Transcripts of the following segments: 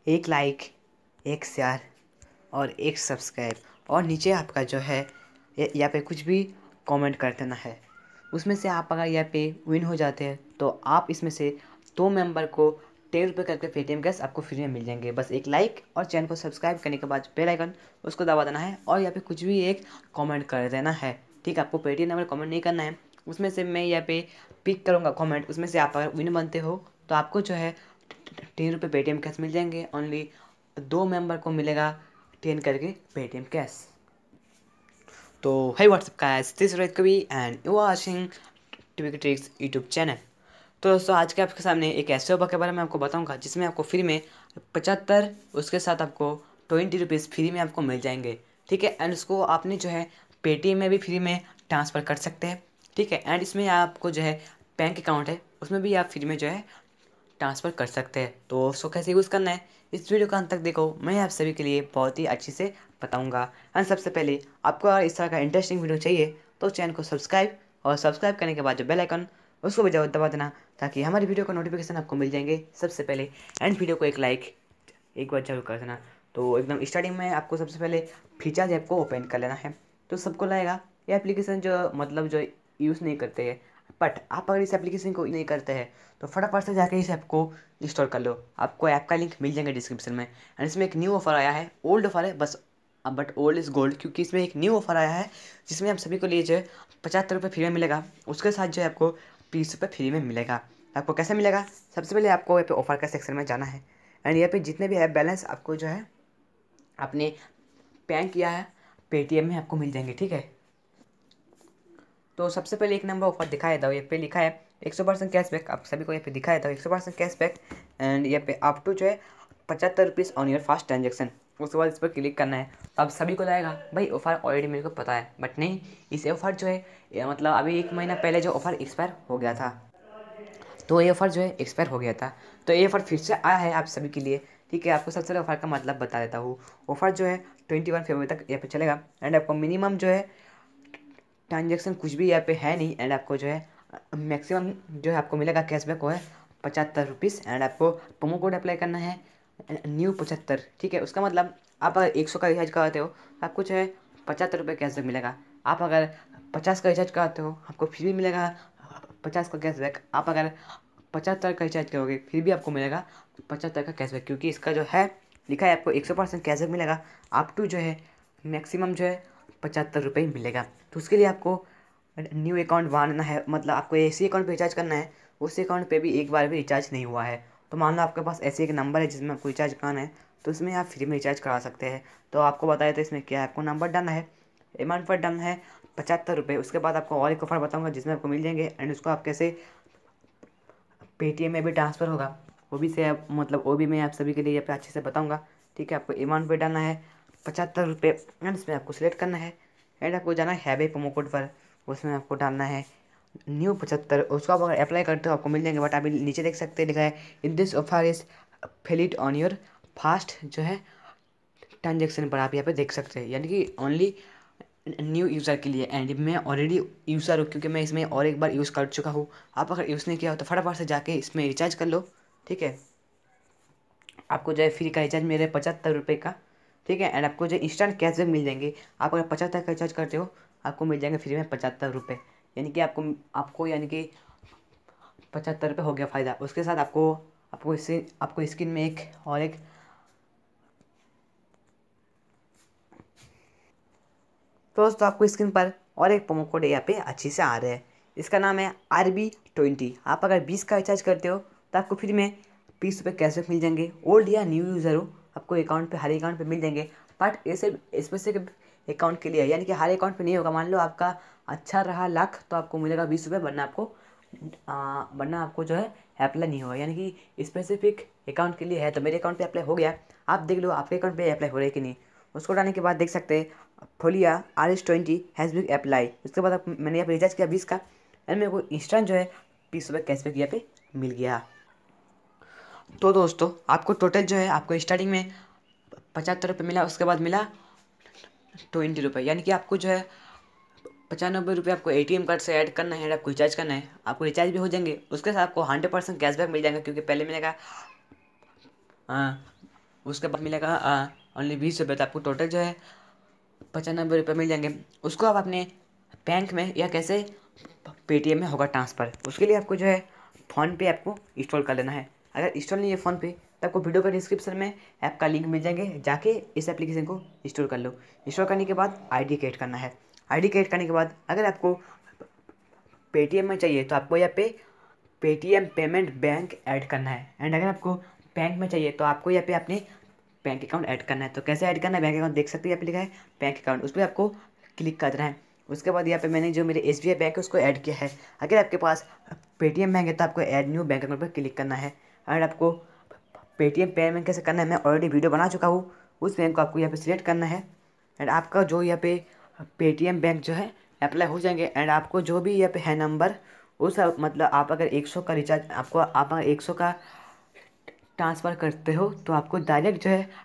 एक लाइक, एक शेयर और एक सब्सक्राइब, और नीचे आपका जो है यहाँ पे कुछ भी कमेंट कर देना है। उसमें से आप अगर यहाँ पे विन हो जाते हैं तो आप इसमें से 2 मेंबर को 10 रुपये करके पेटीएम कैश आपको फ्री में मिल जाएंगे। बस एक लाइक और चैनल को सब्सक्राइब करने के बाद बेल आइकन उसको दबा देना है और यहाँ पे कुछ भी एक कमेंट कर देना है। ठीक है, आपको पेटीएम नंबर कमेंट नहीं करना है, उसमें से मैं यहाँ पे पिक करूँगा कमेंट, उसमें से आप अगर विन बनते हो तो आपको जो है 10 रुपये पेटीएम कैश मिल जाएंगे। ओनली 2 मेंबर को मिलेगा 10 करके पेटीएम कैश। तो hey what's up guys, this is Rohit Kavi and you are watching Typical Tricks YouTube channel. तो दोस्तों आज के आपके सामने एक ऐसे ऑफर के बारे में आपको बताऊंगा जिसमें आपको फ्री में 75, उसके साथ आपको 20 रुपीज़ फ्री में आपको मिल जाएंगे। ठीक है, एंड उसको आपने जो है पेटीएम में भी फ्री में ट्रांसफ़र कर सकते हैं। ठीक है, एंड इसमें आपको जो है बैंक अकाउंट है उसमें भी आप फ्री में जो है ट्रांसफ़र कर सकते हैं। तो उसको कैसे यूज़ करना है इस वीडियो का अंत तक देखो, मैं आप सभी के लिए बहुत ही अच्छी से बताऊंगा। एंड सबसे पहले आपको अगर इस तरह का इंटरेस्टिंग वीडियो चाहिए तो चैनल को सब्सक्राइब, और सब्सक्राइब करने के बाद जो बेल आइकन उसको भी दबा देना ताकि हमारी वीडियो का नोटिफिकेशन आपको मिल जाएंगे सबसे पहले। एंड वीडियो को एक लाइक एक बार जरूर कर देना। तो एकदम स्टार्टिंग में आपको सबसे पहले फीचर्स ऐप को ओपन कर लेना है। तो सबको लगेगा ये एप्लीकेशन जो जो यूज़ नहीं करते हैं, बट आप अगर इस एप्लीकेशन को नहीं करते हैं तो फटाफट से जाके इस ऐप को इंस्टॉल कर लो। आपको ऐप का लिंक मिल जाएगा डिस्क्रिप्शन में। एंड इसमें एक न्यू ऑफर आया है, ओल्ड ऑफर है बस, बट ओल्ड इज़ गोल्ड, क्योंकि इसमें एक न्यू ऑफर आया है जिसमें आप सभी को लिए जो है 75 रुपये फ्री में मिलेगा, उसके साथ जो है आपको 20 रुपये फ्री में मिलेगा। आपको कैसे मिलेगा, सबसे पहले आपको यहाँ पे ऑफर का सेक्शन में जाना है। एंड यहाँ पे जितने भी ऐप बैलेंस आपको जो है आपने बैंक किया है पेटीएम में आपको मिल जाएंगे। ठीक है, तो सबसे पहले एक नंबर ऑफर दिखाया था, ये पे लिखा है 100% कैशबैक, आप सभी को यहाँ पे दिखाया था 100% कैशबैक। एंड यहाँ पे अप टू जो है 75 rupees on your first transaction. उसके बाद इस पर क्लिक करना है। तो आप सभी को लगेगा भाई ऑफर ऑलरेडी मेरे को पता है, बट नहीं, इस ऑफर जो है मतलब अभी 1 महीना पहले जो ऑफर एक्सपायर हो गया था, तो ये ऑफ़र जो है एक्सपायर हो गया था, तो ये ऑफ़र फिर से आया है आप सभी के लिए। ठीक है, आपको सबसे पहले ऑफ़र का मतलब बता देता हूँ। ऑफ़र जो है 21 फरवरी तक यहाँ पे चलेगा। एंड आपको मिनिमम जो है ट्रांजेक्शन कुछ भी यहाँ पे है नहीं। एंड आपको जो है मैक्सिमम जो है आपको मिलेगा कैशबैक वो है 75 रुपीज़। एंड आपको प्रोमो कोड अप्लाई करना है न्यू 75। ठीक है, उसका मतलब आप अगर 100 का रिचार्ज कराते हो तो आपको जो है 75 रुपये कैशबैक मिलेगा। आप अगर 50 का रिचार्ज कराते हो आपको फिर भी मिलेगा 50 का कैशबैक। आप अगर 75 का रिचार्ज करोगे फिर भी आपको मिलेगा 75 का कैशबैक, क्योंकि इसका जो है लिखा है आपको 100% कैशबैक मिलेगा। अप टू जो है मैक्सिमम जो है 75 रुपये ही मिलेगा। तो उसके लिए आपको न्यू अकाउंट बनाना है, मतलब आपको ऐसी अकाउंट पे रिचार्ज करना है उस अकाउंट पे भी एक बार भी रिचार्ज नहीं हुआ है। तो मान लो आपके पास ऐसे एक नंबर है जिसमें आपको रिचार्ज कराना है, तो उसमें आप फ्री में रिचार्ज करा सकते हैं। तो आपको बताया था इसमें क्या है, आपको नंबर डालना है, अमाउंट पर डालना है 75 रुपये। उसके बाद आपको और एक ऑफर बताऊंगा जिसमें आपको मिल जाएंगे, एंड उसको आप कैसे पेटीएम में भी ट्रांसफ़र होगा वो भी से मतलब वो भी मैं आप सभी के लिए यहाँ पे अच्छे से बताऊंगा। ठीक है, आपको अमाउंट पे डालना है 75 रुपये, एंड इसमें आपको सिलेक्ट करना है। एंड आपको जाना है हैवे प्रोमो कोड पर, उसमें आपको डालना है न्यू 75। उसको आप अगर अप्लाई करते हो आपको मिल जाएंगे, बट अभी नीचे देख सकते हैं लिखा है in this offer is valid on your first जो है ट्रांजेक्शन पर, आप यहाँ पे देख सकते हैं, यानी कि ओनली न्यू यूज़र के लिए। एंड मैं ऑलरेडी यूज़र हूँ क्योंकि मैं इसमें और एक बार यूज़ कर चुका हूँ। आप अगर यूज़ नहीं किया हो तो फटाफट से जाके इसमें रिचार्ज कर लो। ठीक है, आपको जो है फ्री का रिचार्ज मेरे 75 रुपये का। ठीक है, एंड आपको जो इंस्टेंट कैशबैक मिल जाएंगे। आप अगर 75 का रिचार्ज करते हो आपको मिल जाएंगे फ्री में 75 रुपये, यानी कि आपको यानी कि 75 रुपये हो गया फ़ायदा। उसके साथ आपको आपको स्क्रीन में एक और एक तो दोस्तों आपको स्क्रीन पर और एक प्रोमो कोड यहाँ पे अच्छी से आ रहा है, इसका नाम है RB20। आप अगर 20 का रिचार्ज करते हो तो आपको फ्री में 20 रुपये कैशबैक मिल जाएंगे। ओल्ड या न्यू यूज़र हो आपको अकाउंट पे हर अकाउंट पे मिल जाएंगे, बट ऐसे स्पेसिफिक अकाउंट के लिए है, यानी कि हर अकाउंट पे नहीं होगा। मान लो आपका अच्छा रहा लाख तो आपको मिलेगा 20 रुपये, वरना आपको जो है अप्लाई नहीं होगा, यानी कि स्पेसिफिक अकाउंट के लिए है। तो मेरे अकाउंट पे अप्लाई हो गया, आप देख लो आपके अकाउंट पे अप्लाई हो रहा है कि नहीं। उसको डालने के बाद देख सकते हैं फोलिया RS20 हैज़ बीन अप्लाई। उसके बाद मैंने यहाँ पे रिचार्ज किया 20 का, एंड मेरे को इंस्टेंट जो है 20 रुपये कैशबैक यहाँ पे मिल गया। तो दोस्तों आपको टोटल जो है आपको स्टार्टिंग में 75 रुपये मिला, उसके बाद मिला 20 रुपये, यानी कि आपको जो है 95 रुपये आपको ATM कार्ड से ऐड करना है, आपको रिचार्ज करना है, आपको रिचार्ज भी हो जाएंगे। उसके साथ आपको 100% कैशबैक मिल जाएगा, क्योंकि पहले मैंने कहा उसके बाद मिलेगा ओनली 20 रुपये। तो आपको टोटल जो है 95 रुपये मिल जाएंगे। उसको आप अपने बैंक में या कैसे पेटीएम में होगा ट्रांसफ़र। उसके लिए आपको जो है फ़ोन पे आपको इंस्टॉल कर लेना है। अगर इंस्टॉल नहीं है फ़ोन पे तो आपको वीडियो का डिस्क्रिप्शन में ऐप का लिंक मिल जाएंगे, जाके इस एप्लीकेशन को इंस्टॉल कर लो। इंस्टॉल करने के बाद आईडी क्रिएट करना है। आईडी क्रिएट करने के बाद अगर आपको पेटीएम में चाहिए तो आपको यहाँ पे पेटीएम पेमेंट बैंक ऐड करना है। एंड अगर आपको बैंक में चाहिए तो आपको यहाँ पे अपने बैंक अकाउंट ऐड करना है। तो कैसे ऐड करना है बैंक अकाउंट, देख सकते हैं यहाँ पे लिखा है बैंक अकाउंट, उस पर आपको क्लिक कर देना है। उसके बाद यहाँ पे मैंने जो मेरे SBI बैंक है उसको ऐड किया है। अगर आपके पास पेटीएम बैंक है तो आपको ऐड न्यू बैंक अकाउंट पर क्लिक करना है। अगर आपको पेटीएम पेमेंट कैसे करना है मैं ऑलरेडी वीडियो बना चुका हूँ, उस बैंक को आपको यहाँ पे सिलेक्ट करना है। एंड आपका जो यहाँ पे पेटीएम बैंक जो है अप्लाई हो जाएंगे। एंड आपको जो भी यहाँ पे है नंबर उस मतलब आप अगर 100 का रिचार्ज आपको आप अगर 100 का ट्रांसफ़र करते हो तो आपको डायरेक्ट जो है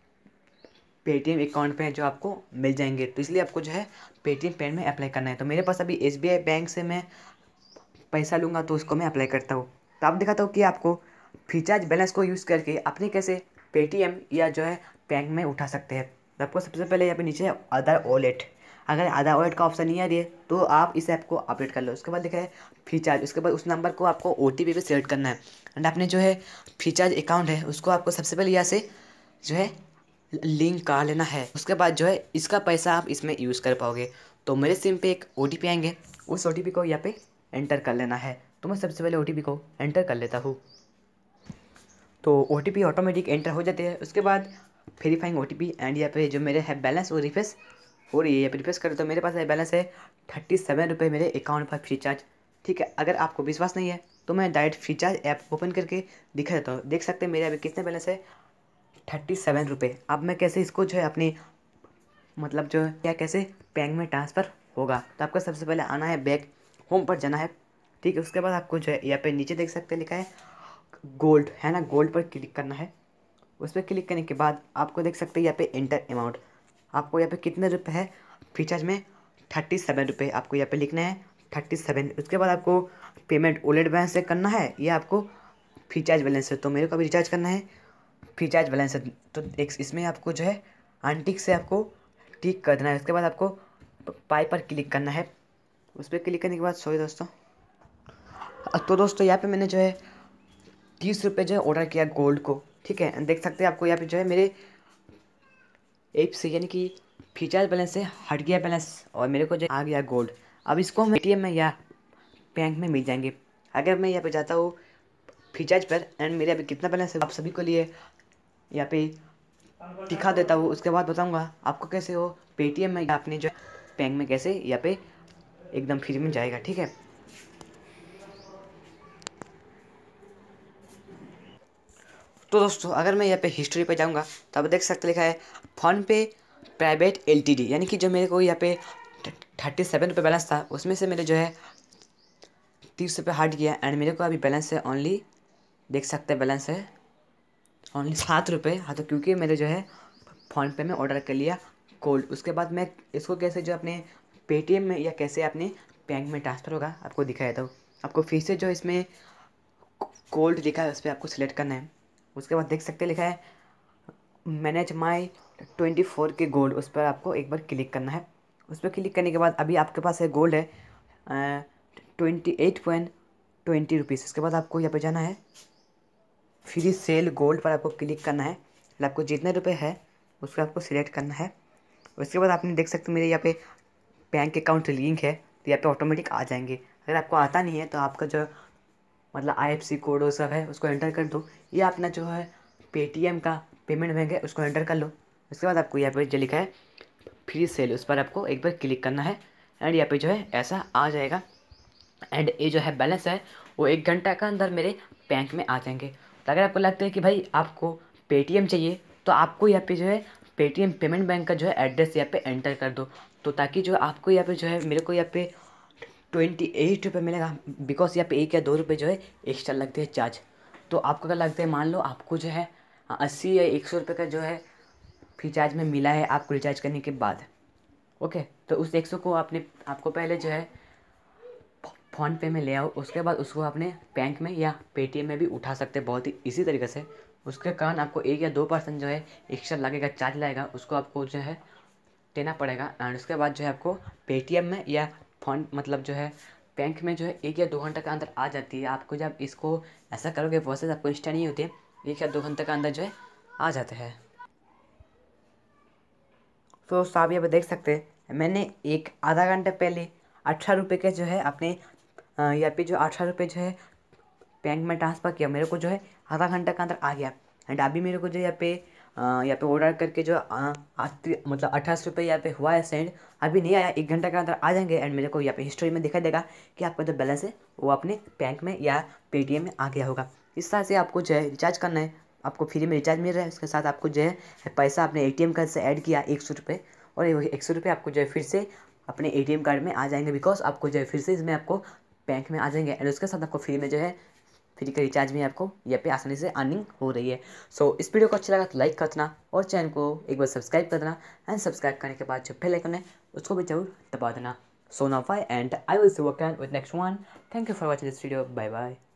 पेटीएम अकाउंट पे जो आपको मिल जाएंगे। तो इसलिए आपको जो है पेटीएम पेमेंट में अप्लाई करना है। तो मेरे पास अभी SBI बैंक से मैं पैसा लूँगा तो उसको मैं अप्लाई करता हूँ। तो आप दिखाता हूँ कि आपको फ्रीचार्ज बैलेंस को यूज़ करके अपने कैसे पेटीएम या जो है बैंक में उठा सकते हैं। तो आपको सबसे पहले यहाँ पे नीचे आधार वॉलेट, अगर आधार वॉलेट का ऑप्शन नहीं आ रही है तो आप इस ऐप को अपडेट कर लो। उसके बाद लिखा है फ्रीचार्ज, उसके बाद उस नंबर को आपको OTP पे सेलेक्ट करना है। एंड आपने जो है फ्रीचार्ज अकाउंट है उसको आपको सबसे पहले यहाँ से जो है लिंक कर लेना है। उसके बाद जो है इसका पैसा आप इसमें यूज़ कर पाओगे। तो मेरे सिम पे एक OTP आएंगे, उस OTP को यहाँ पे एंटर कर लेना है। तो मैं सबसे पहले OTP को एंटर कर लेता हूँ। तो OTP ऑटोमेटिक एंटर हो जाते हैं। उसके बाद वेरीफाइंग OTP एंड यहाँ पे जो मेरे है बैलेंस वो रिफ्रेश हो रही है। यहाँ पे रिफ्रेश करें तो मेरे पास है बैलेंस है 37 रुपये मेरे अकाउंट पर फ्रीचार्ज। ठीक है, अगर आपको विश्वास नहीं है तो मैं डायरेक्ट फ्रीचार्ज ऐप ओपन करके दिखा देता हूँ। देख सकते हैं मेरे अभी कितने बैलेंस है 37 रुपये। अब मैं कैसे इसको जो है अपनी मतलब जो है क्या कैसे बैंक में ट्रांसफ़र होगा। तो आपको सबसे पहले आना है बैक होम पर जाना है। ठीक है, उसके बाद आपको जो है यहाँ पे नीचे देख सकते हैं लिखा है गोल्ड, है ना, गोल्ड पर क्लिक करना है। उस पर क्लिक करने के बाद आपको देख सकते हैं यहाँ पे एंटर अमाउंट, आपको यहाँ पे कितने रुपए है फ्रीचार्ज में 37 रुपये आपको यहाँ पे लिखना है 37। उसके बाद आपको पेमेंट वॉलेट बैलेंस से करना है या आपको फ्रीचार्ज बैलेंस से। तो मेरे को अभी रिचार्ज करना है फ्रीचार्ज बैलेंस है। तो एक इसमें आपको जो है आंटिक से आपको टिक कर देना है। उसके बाद आपको पाई पर क्लिक करना है। उस पर क्लिक करने के बाद सॉरी दोस्तों, तो दोस्तों यहाँ पे मैंने जो है 30 रुपये जो है ऑर्डर किया गोल्ड को। ठीक है, देख सकते हैं आपको यहाँ पे जो है मेरे ऐप से यानी कि फ्रीचार्ज बैलेंस से हट गया बैलेंस और मेरे को जो आ गया गोल्ड। अब इसको हम ATM में या बैंक में मिल जाएंगे। अगर मैं यहाँ पे जाता हूँ फ्रीचार्ज पर एंड मेरे अभी कितना बैलेंस है आप सभी को लिए यहाँ पे दिखा देता हूँ। उसके बाद बताऊँगा आपको कैसे हो पेटीएम में या अपने जो बैंक में कैसे यहाँ पे एकदम फ्री में जाएगा। ठीक है, तो दोस्तों अगर मैं यहाँ पे हिस्ट्री पे जाऊँगा तो आप देख सकते लिखा है फ़ोन पे प्राइवेट LTD, यानी कि जो मेरे को यहाँ पे 37 रुपये बैलेंस था उसमें से मेरे जो है 30 रुपये हट गया। एंड मेरे को अभी बैलेंस है ओनली देख सकते हैं बैलेंस है ओनली 7 रुपये। हाँ, तो क्योंकि मेरे जो है फ़ोन पे में ऑर्डर कर लिया गोल्ड। उसके बाद मैं इसको कैसे जो अपने पेटीएम में या कैसे अपने बैंक में ट्रांसफ़र होगा आपको दिखाया था। आपको फिर से जो इसमें गोल्ड लिखा है उस पर आपको सिलेक्ट करना है। उसके बाद देख सकते लिखा है मैनेज माई 24 के गोल्ड, उस पर आपको एक बार क्लिक करना है। उस पर क्लिक करने के बाद अभी आपके पास है गोल्ड है 28.20 रुपीज़। उसके बाद आपको यहाँ पे जाना है फ्री सेल गोल्ड पर आपको क्लिक करना है। मतलब आपको जितने रुपए है उसको आपको सिलेक्ट करना है। उसके बाद आपने देख सकते मेरे यहाँ पे बैंक अकाउंट लिंक है तो यहाँ पे ऑटोमेटिक आ जाएंगे। अगर आपको आता नहीं है तो आपका जो मतलब IFC कोड वो सब है उसको एंटर कर दो, या अपना जो है पेटीएम का पेमेंट बैंक है उसको एंटर कर लो। उसके बाद आपको यहाँ पे जो लिखा है फ्री सेल उस पर आपको एक बार क्लिक करना है एंड यहाँ पे जो है ऐसा आ जाएगा। एंड ये जो है बैलेंस है वो 1 घंटा का अंदर मेरे बैंक में आ जाएंगे। तो अगर आपको लगता है कि भाई आपको पेटीएम चाहिए तो आपको यहाँ पे जो है पेटीएम पेमेंट बैंक का जो है एड्रेस यहाँ पे एंटर कर दो। तो ताकि जो आपको यहाँ पे जो है मेरे को यहाँ पे 28 रुपये मिलेगा, बिकॉज यहाँ पे 1 या 2 रुपये जो है एक्स्ट्रा लगते हैं चार्ज। तो आपको अगर लगता है मान लो आपको जो है 80 या 100 रुपये का जो है फ्रीचार्ज में मिला है आपको रिचार्ज करने के बाद, ओके, तो उस 100 को आपने आपको पहले जो है फ़ोनपे में ले आओ, उसके बाद उसको अपने बैंक में या पेटीएम में भी उठा सकते हैं बहुत ही इसी तरीके से। उसके कारण आपको 1 या 2% जो है एक्स्ट्रा लगेगा, चार्ज लगेगा, उसको आपको जो है देना पड़ेगा। एंड उसके बाद जो है आपको पेटीएम में या फ़ोन मतलब जो है बैंक में जो है 1 या 2 घंटे के अंदर आ जाती है। आपको जब इसको ऐसा करोगे प्रोसेस आपको इंस्टा नहीं होती है, 1 या 2 घंटे के अंदर जो है आ जाते हैं। तो आप यहाँ पे देख सकते हैं मैंने एक आधा घंटे पहले 18 रुपये के जो है अपने यहाँ पे जो 18 रुपये जो है बैंक में ट्रांसफ़र किया, मेरे को जो है आधा घंटा के अंदर आ गया। एंड अभी मेरे को जो यहाँ पे ऑर्डर करके जो मतलब 28 रुपये यहाँ पे हुआ है सेंड, अभी नहीं आया, 1 घंटा के अंदर आ जाएंगे। एंड मेरे को यहाँ पे हिस्ट्री में दिखाई देगा कि आपका जो बैलेंस है वो अपने बैंक में या पेटीएम में आ गया होगा। इस तरह से आपको जो है रिचार्ज करना है, आपको फ्री में रिचार्ज मिल रहा है, उसके साथ आपको जो है पैसा अपने एटीएम कार्ड से ऐड किया 100 रुपये, और ये 100 रुपये आपको जो है फिर से अपने एटीएम कार्ड में आ जाएंगे, बिकॉज आपको जो है फिर से इसमें आपको बैंक में आ जाएंगे। एंड उसके साथ आपको फ्री में जो है फ्री का रिचार्ज भी आपको यहाँ पे आसानी से अर्निंग हो रही है। सो इस वीडियो को अच्छा लगा तो लाइक कर देना और चैनल को एक बार सब्सक्राइब कर देना। एंड सब्सक्राइब करने के बाद जो बेल आइकन है उसको भी जरूर दबा देना। So now bye and I will see you again with next one. Thank you for watching this video. Bye bye.